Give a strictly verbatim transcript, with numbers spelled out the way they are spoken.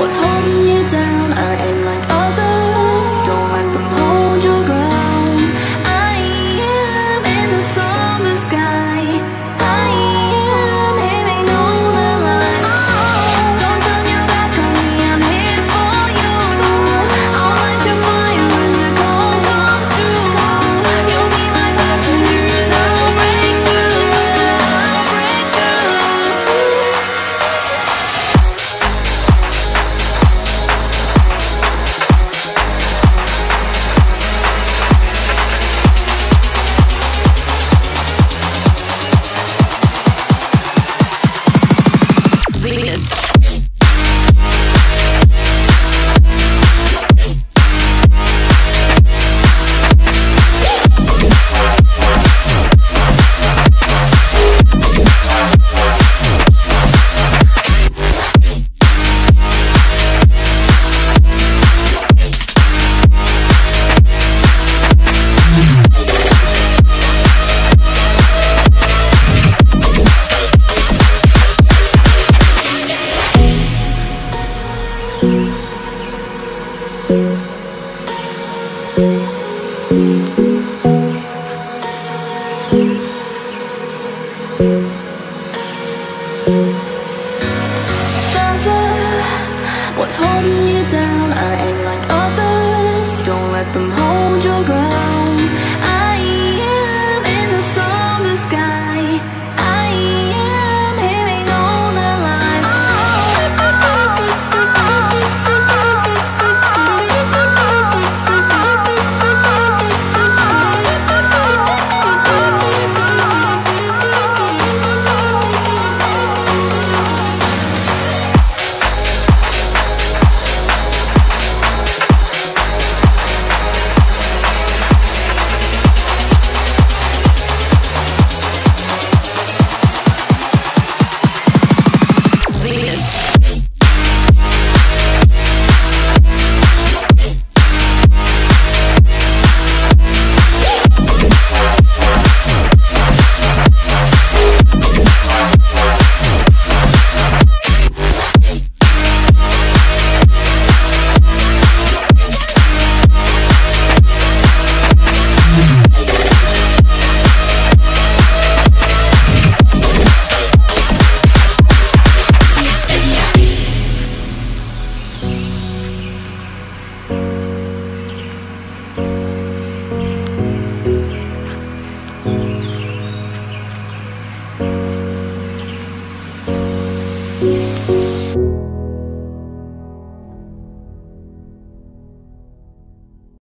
What's holding you down? I ain't like others. Don't let them hold your ground. I am in the summer sky. I am hearing all the lies. Don't turn your back on me, I'm here for you. I'll light your fire as the cold comes through. You'll be my passenger and I'll break through. I'll break through. Venus. What's holding you down? I ain't like others. Don't let them hold your ground. I am in the summer sky. I am hearing all the lies. Mylk.